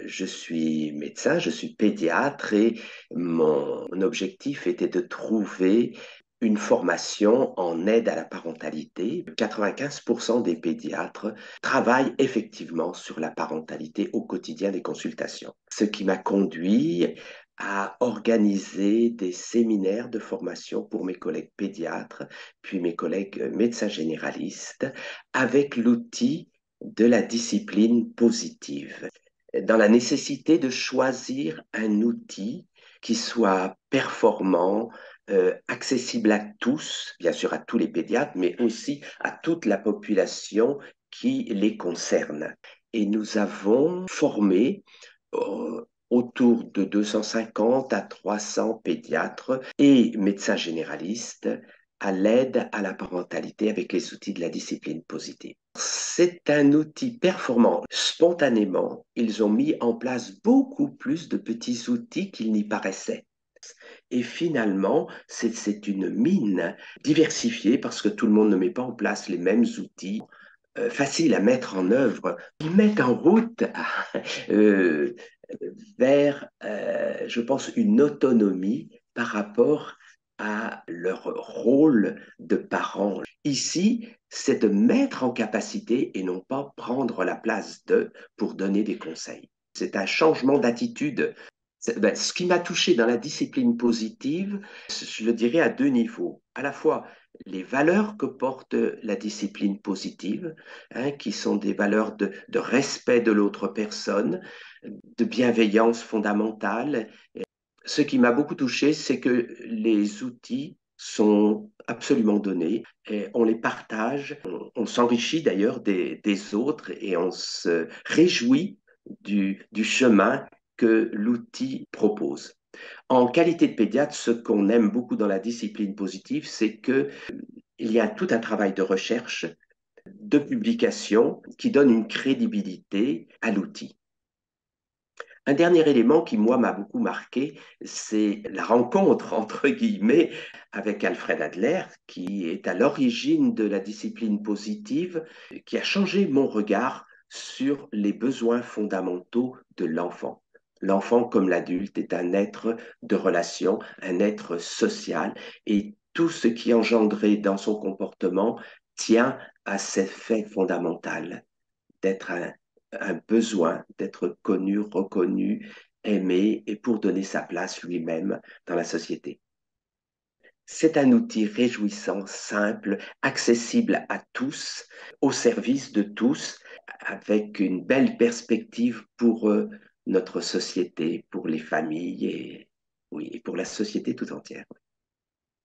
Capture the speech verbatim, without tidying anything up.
Je suis médecin, je suis pédiatre et mon objectif était de trouver une formation en aide à la parentalité. quatre-vingt-quinze pour cent des pédiatres travaillent effectivement sur la parentalité au quotidien des consultations. Ce qui m'a conduit à organiser des séminaires de formation pour mes collègues pédiatres, puis mes collègues médecins généralistes, avec l'outil de la discipline positive, dans la nécessité de choisir un outil qui soit performant, euh, accessible à tous, bien sûr à tous les pédiatres, mais aussi à toute la population qui les concerne. Et nous avons formé euh, autour de deux cent cinquante à trois cents pédiatres et médecins généralistes à l'aide à la parentalité avec les outils de la discipline positive. C'est un outil performant. Spontanément, ils ont mis en place beaucoup plus de petits outils qu'il n'y paraissait. Et finalement, c'est, c'est une mine diversifiée parce que tout le monde ne met pas en place les mêmes outils euh, faciles à mettre en œuvre. Ils mettent en route euh, vers, euh, je pense, une autonomie par rapport à leur rôle de parents. Ici, c'est de mettre en capacité et non pas prendre la place d'eux pour donner des conseils. C'est un changement d'attitude. Ben, ce qui m'a touché dans la discipline positive, je le dirais à deux niveaux. À la fois les valeurs que porte la discipline positive, hein, qui sont des valeurs de, de respect de l'autre personne, de bienveillance fondamentale. Ce qui m'a beaucoup touché, c'est que les outils sont absolument donnés, et on les partage, on, on s'enrichit d'ailleurs des, des autres et on se réjouit du, du chemin que l'outil propose. En qualité de pédiatre, ce qu'on aime beaucoup dans la discipline positive, c'est qu'il y a tout un travail de recherche, de publication qui donne une crédibilité à l'outil. Un dernier élément qui, moi, m'a beaucoup marqué, c'est la rencontre, entre guillemets, avec Alfred Adler, qui est à l'origine de la discipline positive, qui a changé mon regard sur les besoins fondamentaux de l'enfant. L'enfant, comme l'adulte, est un être de relation, un être social, et tout ce qui est engendré dans son comportement tient à cet fait fondamental d'être un, un besoin d'être connu, reconnu, aimé et pour donner sa place lui-même dans la société. C'est un outil réjouissant, simple, accessible à tous, au service de tous, avec une belle perspective pour euh, notre société, pour les familles et, oui, et pour la société tout entière.